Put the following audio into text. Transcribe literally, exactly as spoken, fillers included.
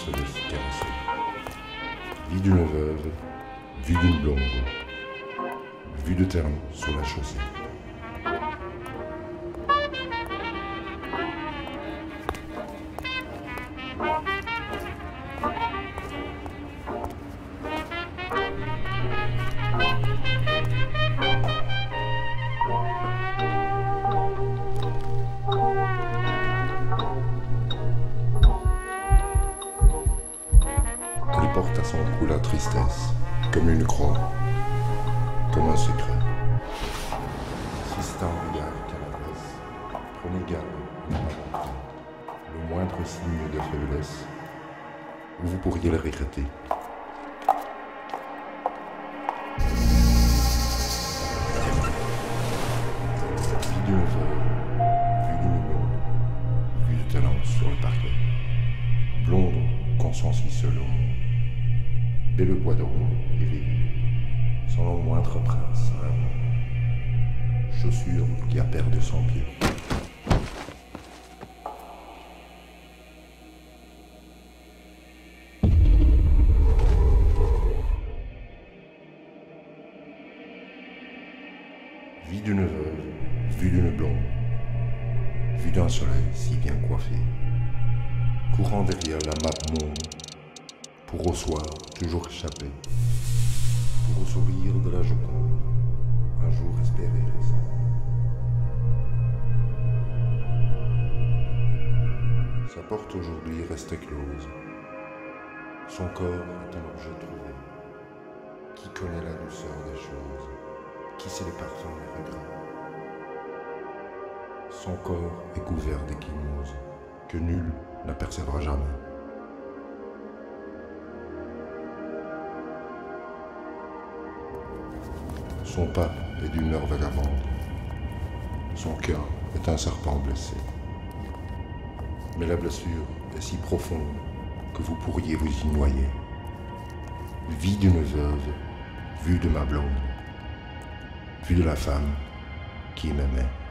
se laisse caresser. Vie d'une veuve, vue d'une blonde, vue de talons sur la chaussée. Elle porte à son cou la tristesse, comme une croix, comme un secret. Si c'est un regard qu'elle adresse, prenez garde de ne pas l'entendre. Le moindre signe de faiblesse, ou vous pourriez le regretter. Vie d'une veuve, vue d'une blonde, vue de talent sur le parquet. Blonde, consensus selon. Belle bois de rond éveillé, sans le moindre prince à l'avant. Chaussure qui a perdu son pied. Vie d'une veuve, vue d'une blonde, vue d'un soleil si bien coiffé, courant derrière la map monde, pour au soir toujours échapper, pour au sourire de la Joconde, un jour espéré récent. Sa porte aujourd'hui reste close, son corps est un objet trouvé. Qui connaît la douceur des choses, qui sait les parfums des regrets. Son corps est couvert d'échymoses que nul n'apercevra jamais. Son pas est d'humeur vagabonde. Son cœur est un serpent blessé. Mais la blessure est si profonde que vous pourriez vous y noyer. Vie d'une veuve, vue de ma blonde, vue de la femme qui m'aimait.